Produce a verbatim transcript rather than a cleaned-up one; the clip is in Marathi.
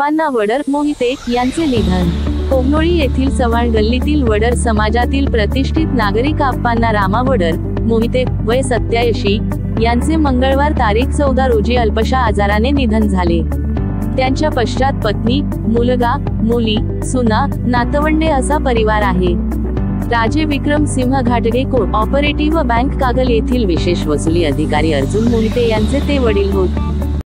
अप्पांना वडर मोहिते यांचे निधन. कोगनोळी येथील चव्हाण गल्लीतील वडर समाजातील प्रतिष्ठित नागरिक अप्पांना रामा वडर मोहिते वय सत्याऐंशी यांचे मंगळवार तारीख चौदा रोजी अल्पशा आजाराने निधन झाले. त्यांच्या पश्चात पत्नी, मुलगा, मुली, सुना, नातवंडे असा परिवार आहे. राजे विक्रम सिंह घाटगे को ऑपरेटिव्ह बँक कागल येथील विशेष वसुली अधिकारी अर्जुन मोहिते यांचे ते वडील होत.